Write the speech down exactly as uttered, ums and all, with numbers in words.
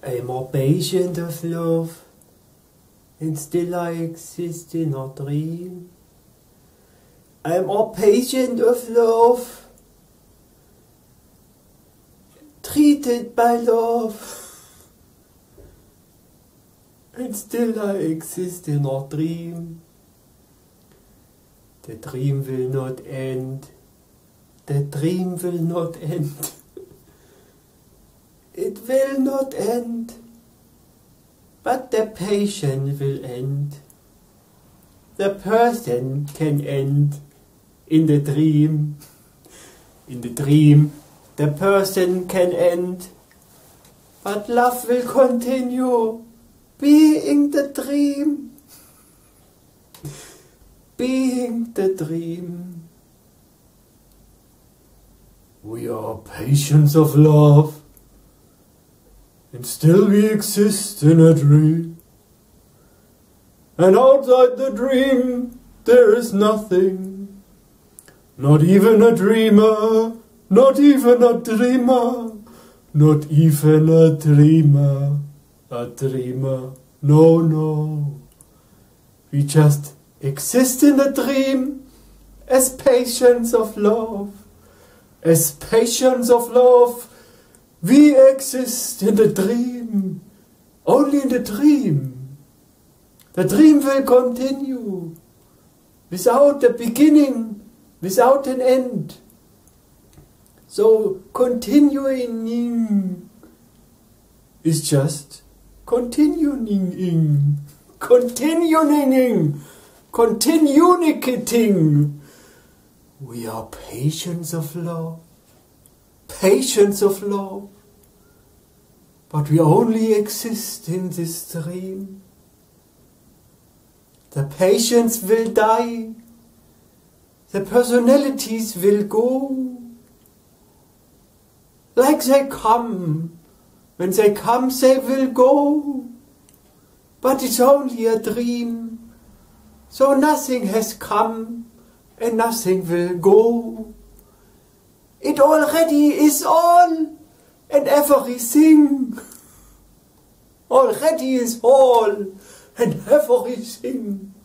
I'm more patient of love, and still I exist in a dream. I'm more patient of love, treated by love, and still I exist in a dream. The dream will not end. The dream will not end. It will not end. But the patient will end. The person can end in the dream. In the dream, the person can end. But love will continue being the dream. Being the dream. We are patients of love, and still we exist in a dream. And outside the dream there is nothing, not even a dreamer, not even a dreamer, not even a dreamer, a dreamer, no, no. We just exist in a dream as patients of love. As patients of love, we exist in the dream, only in the dream. The dream will continue, without a beginning, without an end. So continuing is just continuing, continuing, continuing. We are patients of love, patients of love, but we only exist in this dream. The patients will die, the personalities will go, like they come. When they come, they will go, but it's only a dream, so nothing has come. And nothing will go. It already is all and everything. Already is all and everything.